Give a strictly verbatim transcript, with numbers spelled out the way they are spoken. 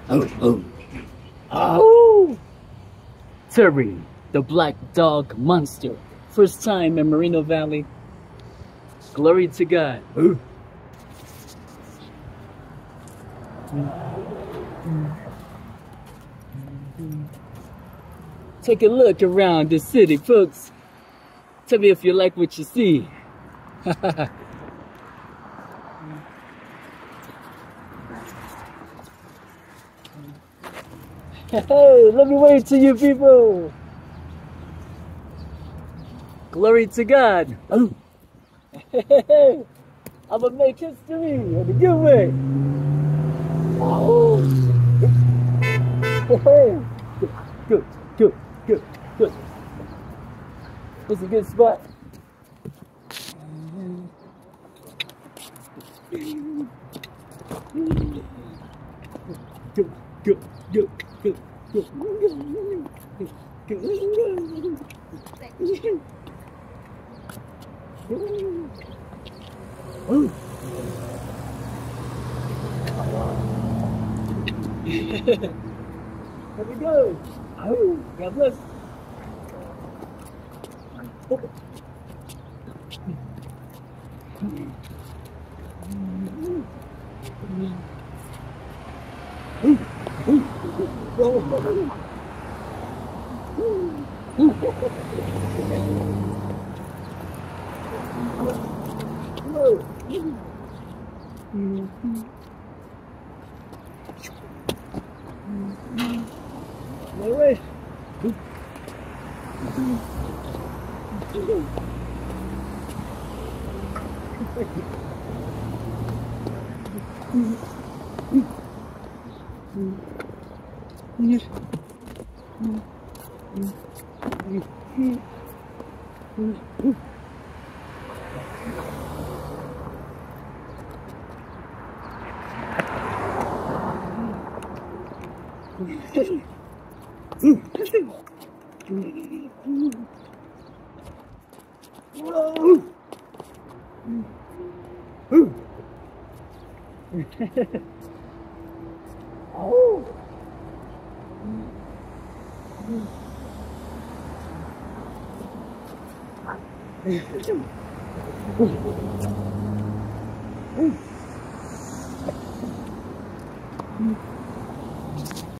Oh, oh. Oh! Terry, the black dog monster. First time in Moreno Valley. Glory to God. Oh. Take a look around the city, folks. Tell me if you like what you see. Hey, let me wave to you people. Glory to God. Oh. I'm gonna make history in a good way. Oh. Good, good, good, good. This is a good spot. Good, good, good, good, good. Oh. Here we go. Oh, God bless. Oh. No way. Oh. Mm.